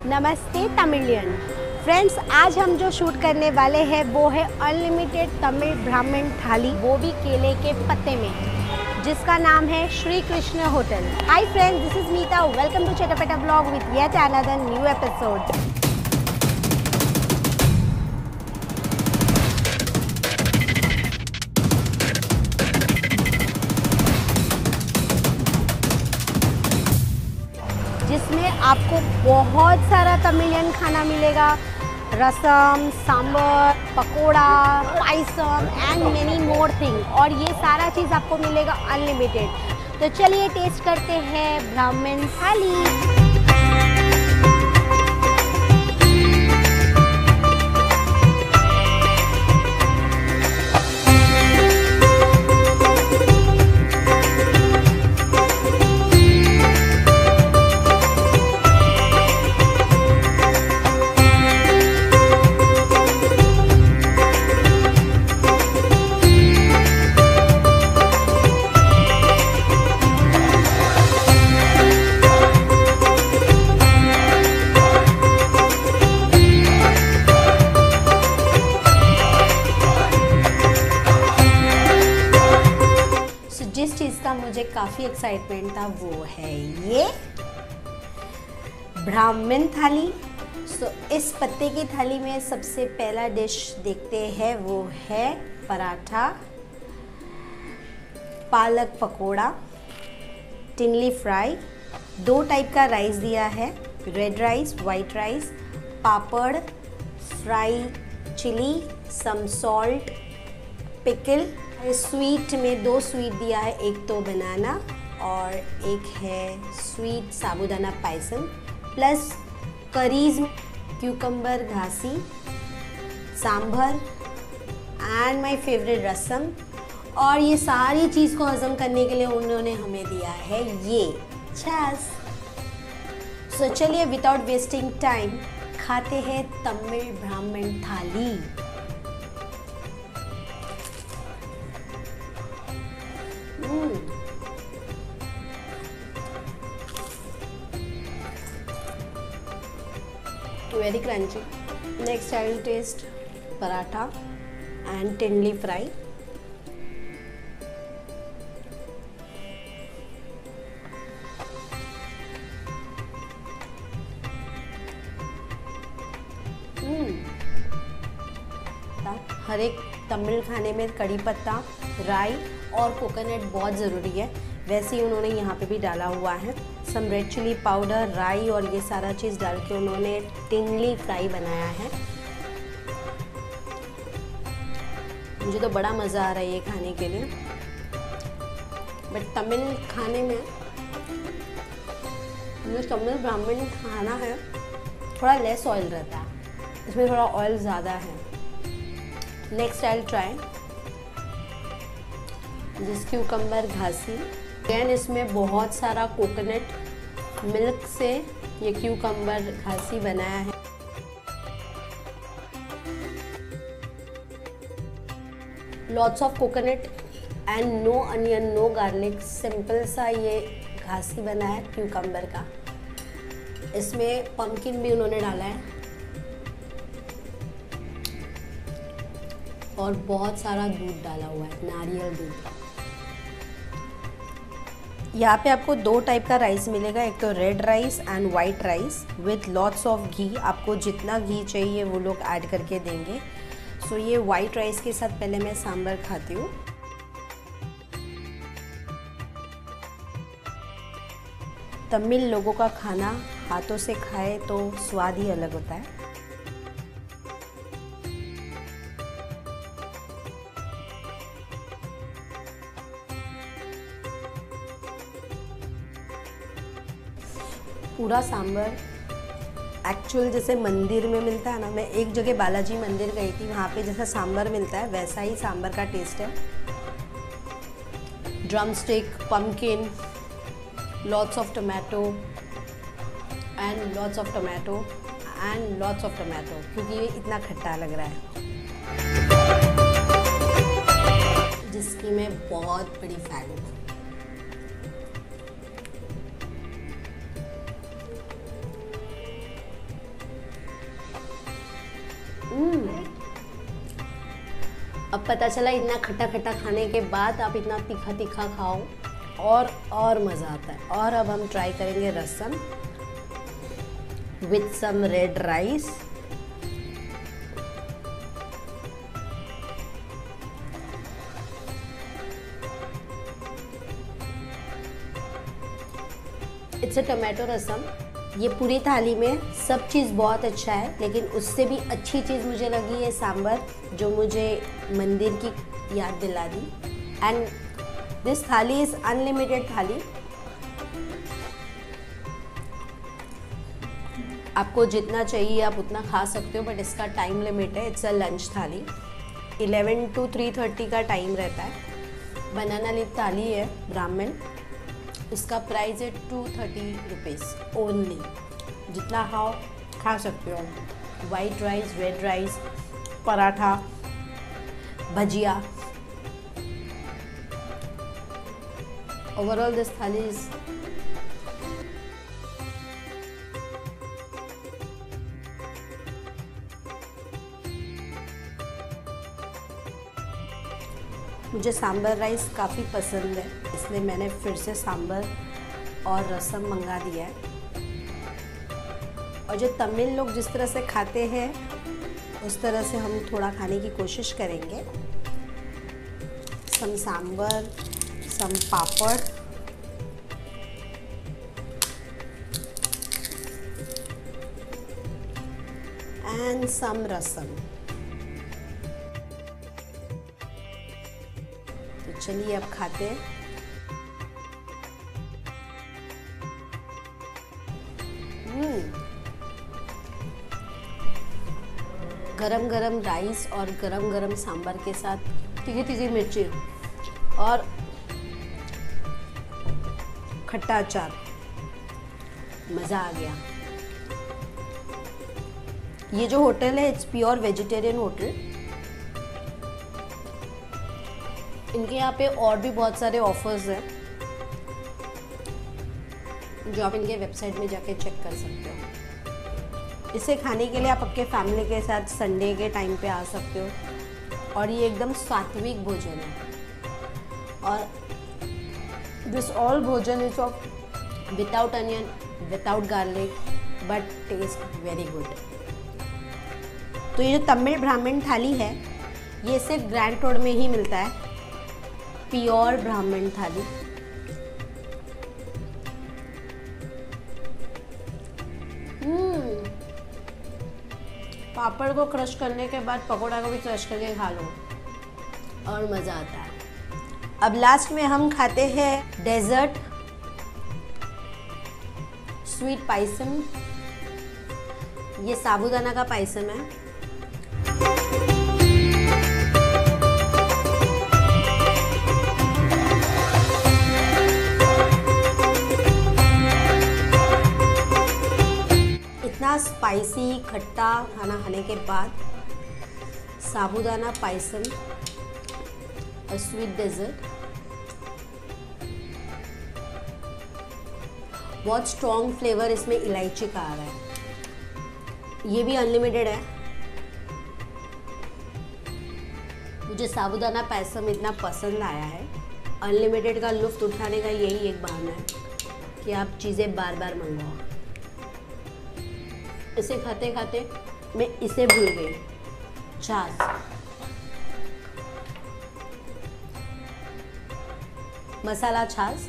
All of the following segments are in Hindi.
नमस्ते तमिलियन फ्रेंड्स, आज हम जो शूट करने वाले हैं वो है अनलिमिटेड तमिल ब्राह्मण थाली, वो भी केले के पत्ते में, जिसका नाम है Shri Krishna hotel. Hi friends, this is Meeta, welcome to Chatpata blog with yet another new episode. जिसमें आपको बहुत सारा तमिलियन खाना मिलेगा, rasam, sambar, pakora, payasam and many more thing, और ये सारा चीज़ आपको मिलेगा अनलिमिटेड। तो चलिए टेस्ट करते हैं ब्राह्मण थाली। जिस चीज़ का मुझे काफ़ी एक्साइटमेंट था वो है ये ब्राह्मण थाली। इस पत्ते की थाली में सबसे पहला डिश देखते हैं, वो है पराठा, पालक पकोड़ा, टिंगली फ्राई, 2 टाइप का राइस दिया है, red rice, white rice, papad, fry chilli, some salt, pickle. Sweet में 2 स्वीट दिया है, एक तो बनाना और एक है sweet sabudana payasam, plus curries, cucumber ghassi, sambar and my favourite rasam. और ये सारी चीज़ को हजम करने के लिए उन्होंने हमें दिया है ये छाछ। सो चलिए विदाउट वेस्टिंग टाइम खाते हैं तमिल ब्राह्मण थाली। Very crunchy. Next I will taste paratha and tindli fry. हर एक तमिल खाने में कड़ी पत्ता, राई और कोकोनट बहुत ज़रूरी है, वैसे ही उन्होंने यहाँ पे भी डाला हुआ है। सम रेड चिली पाउडर, राई और ये सारा चीज़ डाल के उन्होंने टिंगली फ्राई बनाया है। मुझे तो बड़ा मज़ा आ रहा है ये खाने के लिए। बट तमिल खाने में जो तमिल ब्राह्मण खाना है थोड़ा लेस ऑयल रहता है, इसमें थोड़ा ऑयल ज़्यादा है। Next I will try this cucumber ghassi. Again इसमें बहुत सारा कोकोनट मिल्क से ये क्यूकम्बर घासी बनाया है। Lots of coconut and no onion, no garlic, simple सा ये घासी बना है क्यूकम्बर का। इसमें पम्पकिन भी उन्होंने डाला है और बहुत सारा दूध डाला हुआ है, नारियल दूध। यहाँ पे आपको 2 टाइप का राइस मिलेगा, एक तो red rice and white rice with lots of ghee. आपको जितना घी चाहिए वो लोग ऐड करके देंगे। सो ये वाइट राइस के साथ पहले मैं सांभर खाती हूँ। तमिल लोगों का खाना हाथों से खाए तो स्वाद ही अलग होता है। पूरा सांभर एक्चुअल जैसे मंदिर में मिलता है ना, मैं एक जगह बालाजी मंदिर गई थी, वहाँ पे जैसा सांभर मिलता है वैसा ही सांभर का टेस्ट है। Drumstick, pumpkin, lots of tomato and lots of tomato and lots of tomato, क्योंकि ये इतना खट्टा लग रहा है, जिसकी मैं बहुत बड़ी फैन हूँ। अब पता चला इतना खट्टा खट्टा खाने के बाद आप इतना तीखा तीखा खाओ और मज़ा आता है। और अब हम ट्राई करेंगे rasam with some red rice. It's a tomato rasam. ये पूरी थाली में सब चीज़ बहुत अच्छा है, लेकिन उससे भी अच्छी चीज़ मुझे लगी है सांभर, जो मुझे मंदिर की याद दिला दी। And this thali is unlimited thali. आपको जितना चाहिए आप उतना खा सकते हो, बट इसका टाइम लिमिट है। It's a lunch thali, 11 to 3:30 का टाइम रहता है। बनाना लीफ थाली है ब्राह्मण। इसका प्राइस है 230 रुपीज़ ओनली। जितना खाओ खा सकते हो। White rice, red rice, paratha, bhajiya. Overall this thali is मुझे सांभर राइस काफ़ी पसंद है, इसलिए मैंने फिर से सांभर और रसम मंगा दिया है। और जो तमिल लोग जिस तरह से खाते हैं उस तरह से हम थोड़ा खाने की कोशिश करेंगे। Some sambar, some papad, and some rasam. तो चलिए अब खाते हैं। गरम गरम राइस और गरम गरम सांभर के साथ तीखी तीखी मिर्ची और खट्टा अचार, मज़ा आ गया। ये जो होटल है इट्स प्योर वेजिटेरियन होटल। इनके यहाँ पे और भी बहुत सारे ऑफर्स हैं जो आप इनके वेबसाइट में जाके चेक कर सकते हो। इसे खाने के लिए आप आपके फैमिली के साथ संडे के टाइम पे आ सकते हो। और ये एकदम सात्विक भोजन है। और this all bhojan is of without onion, without garlic, but taste very good. तो ये जो तमिल ब्राह्मण थाली है ये सिर्फ ग्रैंड रोड में ही मिलता है, प्योर ब्राह्मण थाली। पापड़ को क्रश करने के बाद पकोड़ा को भी क्रश करके खा लो और मज़ा आता है। अब लास्ट में हम खाते हैं डेजर्ट स्वीट पायसम। ये साबूदाना का पायसम है। इतना स्पाइसी खट्टा खाना खाने के बाद साबूदाना पायसम और स्वीट डेजर्ट, बहुत स्ट्रॉन्ग फ्लेवर इसमें इलायची का आ रहा है। ये भी अनलिमिटेड है। मुझे साबूदाना पायसम इतना पसंद आया है, अनलिमिटेड का लुत्फ उठाने का यही एक बहाना है कि आप चीज़ें बार बार मंगवाओ। इसे खाते खाते मैं इसे भूल गई, छाछ। मसाला छाछ।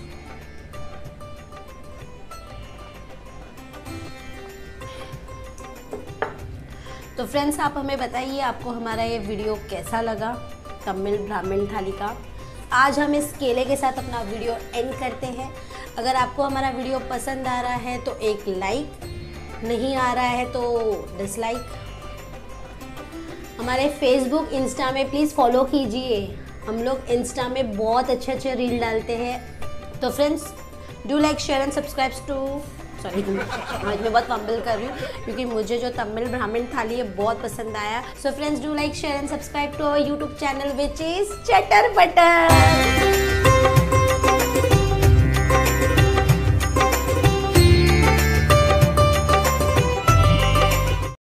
तो फ्रेंड्स आप हमें बताइए आपको हमारा ये वीडियो कैसा लगा तमिल ब्राह्मण थाली का। आज हम इस केले के साथ अपना वीडियो एंड करते हैं। अगर आपको हमारा वीडियो पसंद आ रहा है तो एक लाइक, नहीं आ रहा है तो डिसलाइक। हमारे फेसबुक इंस्टा में प्लीज़ फॉलो कीजिए। हम लोग इंस्टा में बहुत अच्छे अच्छे रील डालते हैं। तो friends do like share and subscribe to sorry आज मैं बहुत फंबल कर रही हूँ क्योंकि मुझे जो तमिल ब्राह्मण थाली है बहुत पसंद आया। So friends do like share and subscribe to our YouTube channel which is Chatter butter.